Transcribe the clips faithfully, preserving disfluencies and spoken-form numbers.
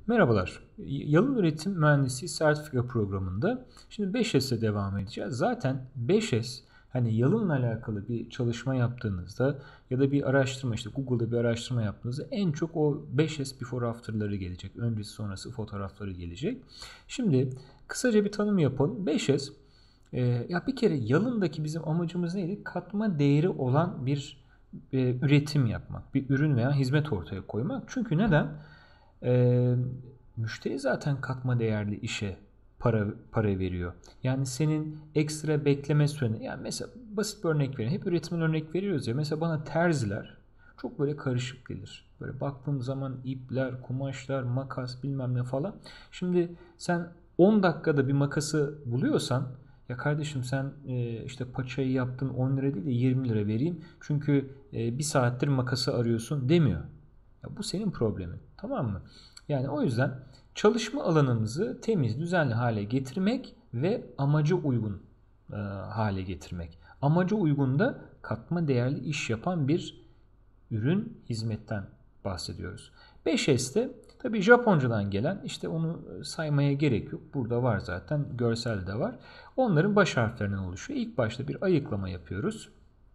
Merhabalar. Yalın Üretim Mühendisliği Sertifika Programı'nda şimdi beş S'e devam edeceğiz. Zaten beş S hani yalınla alakalı bir çalışma yaptığınızda ya da bir araştırma işte Google'da bir araştırma yaptığınızda en çok o beş S before after'ları gelecek. Öncesi sonrası fotoğrafları gelecek. Şimdi kısaca bir tanım yapalım. beş S e, ya bir kere yalındaki bizim amacımız neydi? Katma değeri olan bir e, üretim yapmak. Bir ürün veya hizmet ortaya koymak. Çünkü neden? Ee, müşteri zaten katma değerli işe para para veriyor. Yani senin ekstra bekleme süreni, yani mesela basit bir örnek vereyim. Hep üretimden örnek veriyoruz ya. Mesela bana terziler çok böyle karışık gelir. Böyle baktığım zaman ipler, kumaşlar, makas bilmem ne falan. Şimdi sen on dakikada bir makası buluyorsan ya kardeşim sen e, işte paçayı yaptın on lira değil de yirmi lira vereyim. Çünkü e, bir saattir makası arıyorsun demiyor. Ya bu senin problemin. Tamam mı? Yani o yüzden çalışma alanımızı temiz, düzenli hale getirmek ve amaca uygun e, hale getirmek. Amaca uygun da katma değerli iş yapan bir ürün, hizmetten bahsediyoruz. beş S'te tabii Japoncadan gelen, işte onu saymaya gerek yok. Burada var zaten, görsel de var. Onların baş harflerinden oluşuyor. İlk başta bir ayıklama yapıyoruz.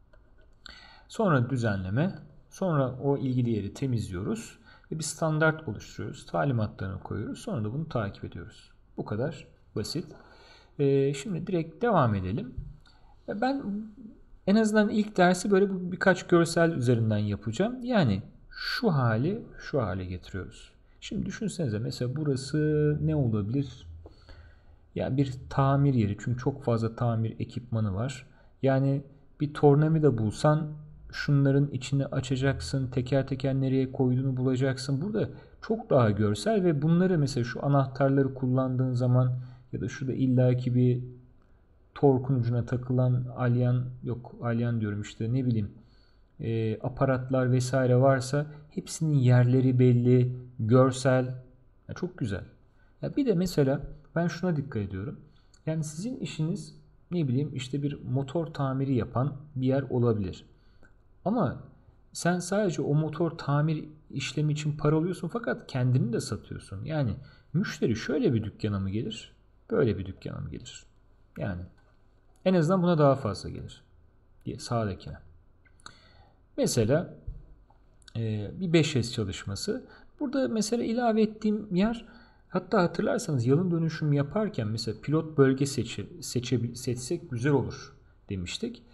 Sonra düzenleme, sonra o ilgili yeri temizliyoruz ve bir standart oluşturuyoruz. Talimatlarını koyuyoruz. Sonra da bunu takip ediyoruz. Bu kadar basit. Ee, şimdi direkt devam edelim. Ben en azından ilk dersi böyle birkaç görsel üzerinden yapacağım. Yani şu hali şu hale getiriyoruz. Şimdi düşünsenize mesela burası ne olabilir? Ya bir tamir yeri. Çünkü çok fazla tamir ekipmanı var. Yani bir tornavida bulsan şunların içini açacaksın. Teker teker nereye koyduğunu bulacaksın. Burada çok daha görsel ve bunları mesela şu anahtarları kullandığın zaman ya da şurada illaki bir torkun ucuna takılan alyan yok alyan diyorum işte ne bileyim e, aparatlar vesaire varsa hepsinin yerleri belli, görsel. Ya çok güzel. Ya bir de mesela ben şuna dikkat ediyorum. Yani sizin işiniz ne bileyim işte bir motor tamiri yapan bir yer olabilir. Ama sen sadece o motor tamir işlemi için para alıyorsun fakat kendini de satıyorsun. Yani müşteri şöyle bir dükkana mı gelir, böyle bir dükkana mı gelir? Yani en azından buna daha fazla gelir diye sağdakine. Mesela e, bir beş S çalışması. Burada mesela ilave ettiğim yer, hatta hatırlarsanız yalın dönüşüm yaparken mesela pilot bölge seçi, seçe, seçsek güzel olur demiştik.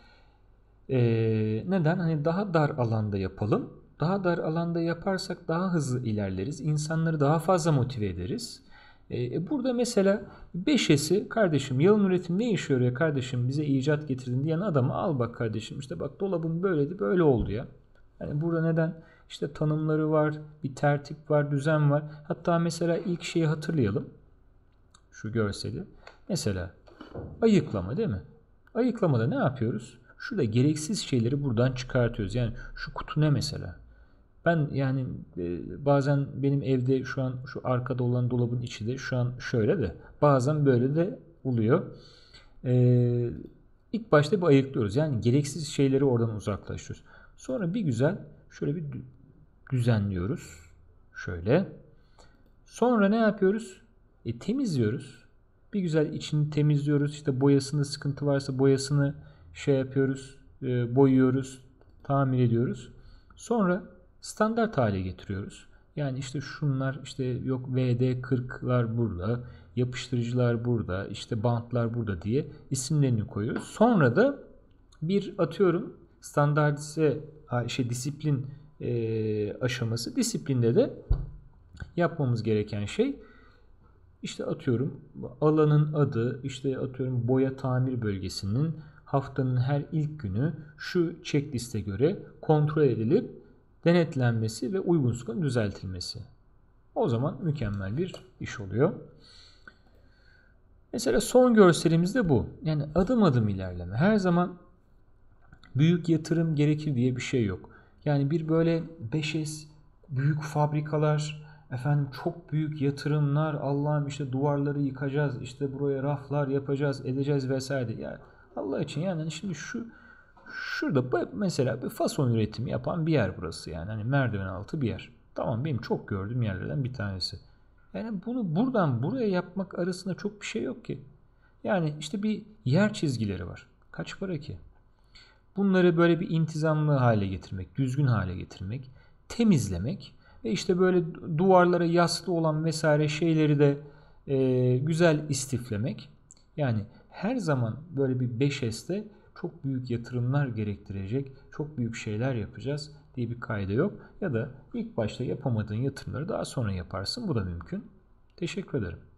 Ee, neden? Hani daha dar alanda yapalım. Daha dar alanda yaparsak daha hızlı ilerleriz. İnsanları daha fazla motive ederiz. Ee, burada mesela beş S'i kardeşim yalın üretim ne işe yarıyor kardeşim bize icat getirdin diyen adamı al bak kardeşim işte bak dolabım böyleydi böyle oldu ya. Yani burada neden? İşte tanımları var, bir tertip var, düzen var. Hatta mesela ilk şeyi hatırlayalım. Şu görseli. Mesela ayıklama değil mi? Ayıklamada ne yapıyoruz? Şurada gereksiz şeyleri buradan çıkartıyoruz. Yani şu kutu ne mesela? Ben yani e, bazen benim evde şu an şu arkada olan dolabın içi de şu an şöyle de bazen böyle de oluyor. Ee, ilk başta bir ayıklıyoruz. Yani gereksiz şeyleri oradan uzaklaştırıyoruz. Sonra bir güzel şöyle bir düzenliyoruz. Şöyle. Sonra ne yapıyoruz? E, temizliyoruz. Bir güzel içini temizliyoruz. İşte boyasında sıkıntı varsa boyasını şey yapıyoruz. E, boyuyoruz. Tamir ediyoruz. Sonra standart hale getiriyoruz. Yani işte şunlar işte yok V D kırklar burada. Yapıştırıcılar burada. İşte bantlar burada diye isimlerini koyuyoruz. Sonra da bir atıyorum standartize şey disiplin e, aşaması. Disiplinde de yapmamız gereken şey işte atıyorum alanın adı, işte atıyorum boya tamir bölgesinin haftanın her ilk günü şu checkliste göre kontrol edilip denetlenmesi ve uygunsuzlukların düzeltilmesi. O zaman mükemmel bir iş oluyor. Mesela son görselimiz de bu. Yani adım adım ilerleme. Her zaman büyük yatırım gerekir diye bir şey yok. Yani bir böyle beş S büyük fabrikalar, efendim çok büyük yatırımlar, Allah'ım işte duvarları yıkacağız, işte buraya raflar yapacağız, edeceğiz vesaire. Yani Allah için yani şimdi şu şurada mesela bir fason üretimi yapan bir yer burası yani. Hani merdiven altı bir yer. Tamam benim çok gördüğüm yerlerden bir tanesi. Yani bunu buradan buraya yapmak arasında çok bir şey yok ki. Yani işte bir yer çizgileri var. Kaç para ki? Bunları böyle bir intizamlı hale getirmek, düzgün hale getirmek, temizlemek ve işte böyle duvarlara yaslı olan vesaire şeyleri de e, güzel istiflemek. Yani her zaman böyle bir beş S'te çok büyük yatırımlar gerektirecek, çok büyük şeyler yapacağız diye bir kayda yok. Ya da ilk başta yapamadığın yatırımları daha sonra yaparsın. Bu da mümkün. Teşekkür ederim.